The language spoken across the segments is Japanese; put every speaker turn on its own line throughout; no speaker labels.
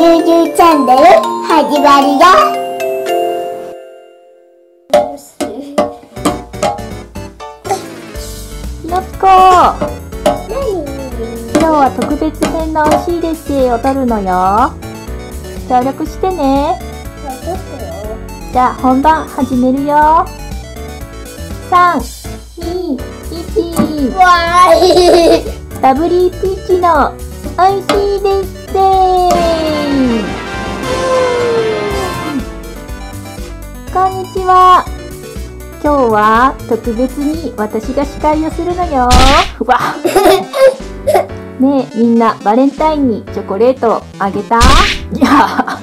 YouTube チャンネル始まりだ。
ひなぴこ、今日は特別編のおいしいレシピを撮るのよ。協力してね。じゃあ本番始めるよ。3、2、1。
わーい。
ラブリーピーチのおいしいレシピ。こんにちは。今日は特別に私が司会をするのよ。わねえ、みんなバレンタインにチョコレートあげた？いや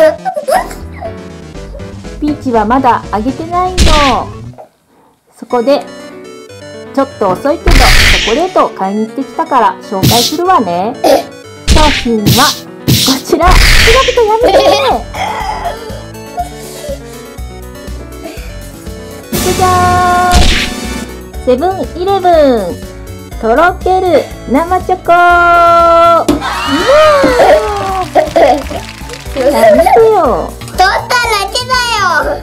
ピーチはまだあげてないの。そこでちょっと遅いけどチョコレートを買いに行ってきたから紹介するわね。商品はこちら。ひなぴこやめて。じゃーん。セブンイレブンとろける生チョコ。やめてよ。
取っただけだよ。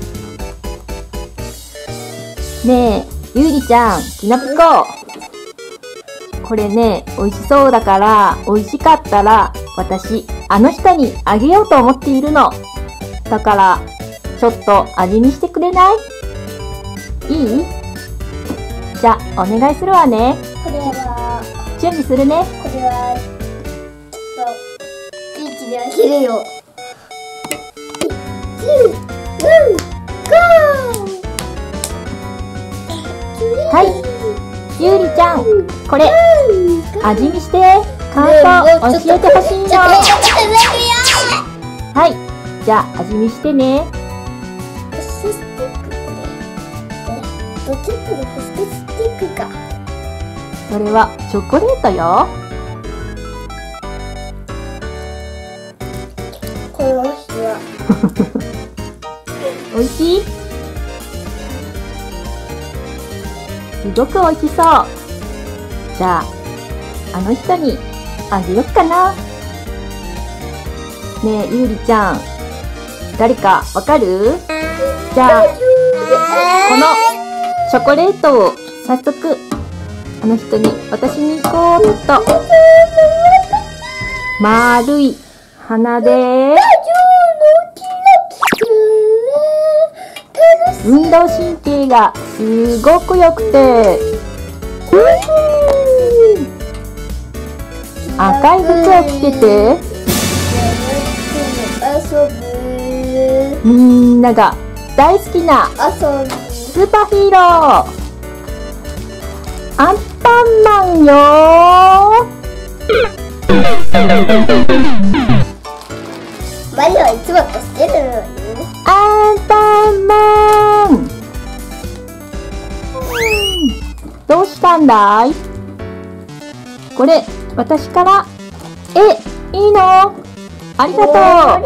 ねえ、ゆうりちゃん、きなぴこ。これね、美味しそうだから、美味しかったら、私、あの人にあげようと思っているの。だから、ちょっと味見してくれない？いい？じゃあ、お願いするわね。
これは、
準備するね。
これは、ちょっと、ピーチであげるよ。
はい、ゆうりちゃん、これ、味見して、感想教えてほしいの。はい、じゃあ味見してね。
どっちかでホストスティックか。
それはチョコレートよ。
この人は
おいしい？すごくおいしそう。じゃあ、あの人にあげよっかな。ねえ、ゆうりちゃん、誰かわかる？じゃあ、このチョコレートを早速、あの人に渡しに行こうっと。丸い鼻で、運動神経がすごく良くて、赤い服を着てて、みんなが大好きなスーパーヒーロー、アンパンマンよ
マリオはいつもとしてるのに。
アンパンマン、どうしたんだい？これ、私から。いいの？ありがとう。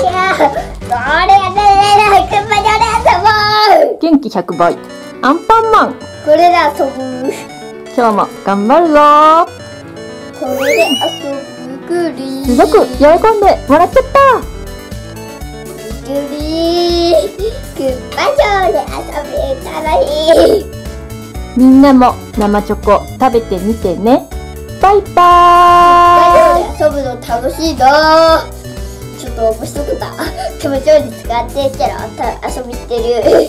元気100倍。アンパンマン。
これで遊ぶ。
今日も頑張るぞ。
これで遊ぶグリー。
すごく喜んでもらっちゃった。
グリー。クッパ城で遊べたらいい。
みんなも生チョコ食べてみてね。バイバーイ。
遊ぶの楽しいな。ちょっと面白かった。気持ちよく使ってキャラ遊びしてる。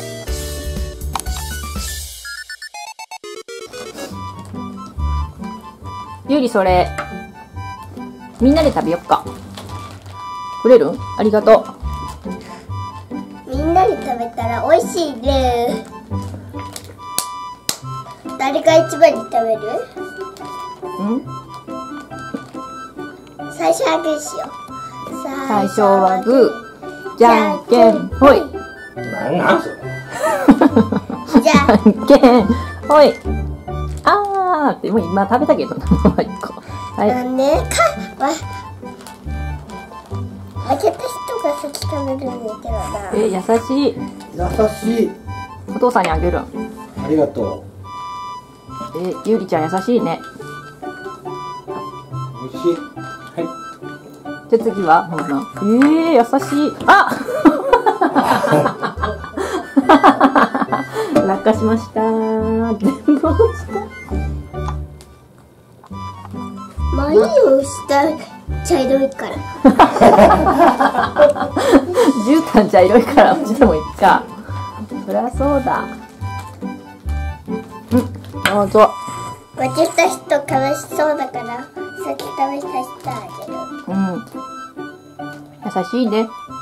ゆうり、それみんなで食べよっか。くれる？ありがと
みんなで食べたら美味しいね。誰が一番に食べる？最初はグーしよう。
最初はグー、じゃんけんほい。
なんそれ。
じゃ
じゃんけんほい。あーってもう今食べたけどな。はい。
なんでか負けた人が先食べるんだけどな。
優しい。
優しい。
お父さんにあげる。
ありがと
ゆうりちゃん優しいね。
う。美味しい。はい。
じゃあ次は優しい。あ落下しました。全部落ちた。
眉を下茶色いから。
絨毯茶色いから落ちてもいいか。そりゃそうだ。どうぞ。
負けた人悲しそうだから先食べさせてあげる。
優しいね。